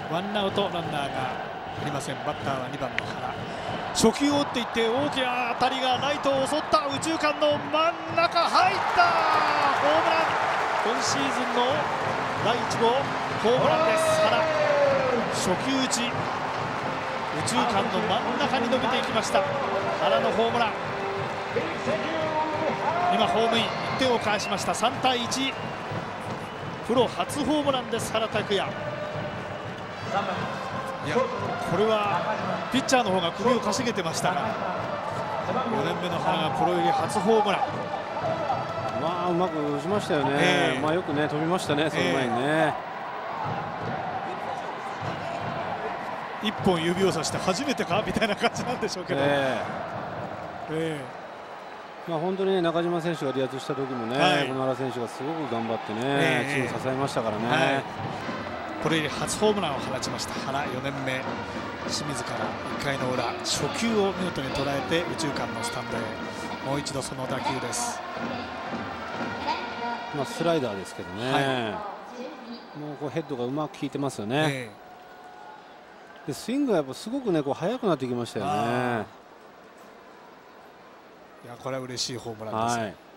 ワンアウトランナーがありません。バッターは2番の原。初球を打っていって大きな当たりがライトを襲った。右中間の真ん中入った。ホームラン。今シーズンの第1号ホームランです。原、初球打ち、右中間の真ん中に伸びていきました。原のホームラン。今ホームイン、1点を返しました。3対1。プロ初ホームランです、原拓也。いや、これはピッチャーの方が首をかしげてましたが、4年目の原がプロ入り初ホームラン。 まあうまく打ちましたよね。まあよくね飛びましたね、その前にね。 一本指をさして初めてかみたいな感じなんでしょうけど。 まあ本当にね、中島選手が離脱した時もね、この原選手がすごく頑張ってね、チーム支えましたからね。 これより初ホームランを放ちました原、4年目。清水から1回の裏、初球を見事に捉えて右中間のスタンドへ。もう一度その打球です。 まあスライダーですけどね、もうこうヘッドがうまく効いてますよね。でスイングがやっぱすごくねこう速くなってきましたよね。 いや、これは嬉しいホームランです。